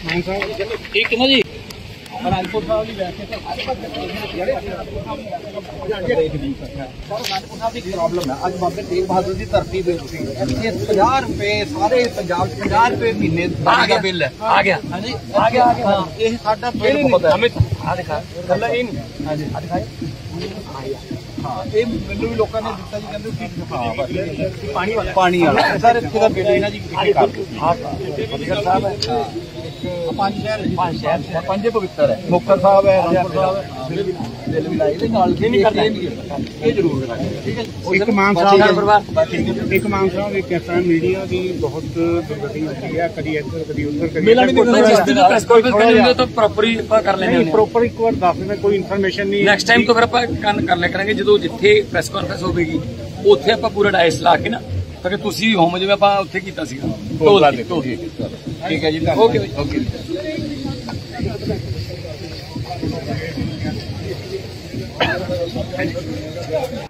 ठीक है ना जी। अनंदपुर साहब की प्रॉब्लम है। अज बाबे तेग बहादुर की धरती पे 50 रुपए सारे पंजाब 50 रुपए महीने का बिल है। आ गया हाँ जी आ गया ये साडा बिल बहुत है। हमें आ दिखा गल्ला ये नहीं हाँ जी आ दिखाए हाँ ये मैनू भी लोगों ने दिता जी कहते पानी वाला सर इसका बिल है ना जी फतेहगढ़ साहब है पांच शहर पंजे पवित्र है मुक्तसर साहब है रामपुर साहब है बिल भी लाए नहीं करना ये जरूर ठीक है। एक मान साहब एक ऐसा मीडिया की बहुत दुर्गति होती है कभी इधर कभी उधर तो प्रॉपर कर लेंगे प्रॉपर एक बार दस में कोई इन्फॉर्मेशन नहीं नेक्स्ट टाइम तो फिर कर लिया करेंगे जो जिथे प्रेस कॉन्फ्रेंस होगी उत्थे आप पूरा डायस ला के ना क्योंकि तुसी होम जिवें आपां उत्थे कीता सीगा ठीक है जी ओके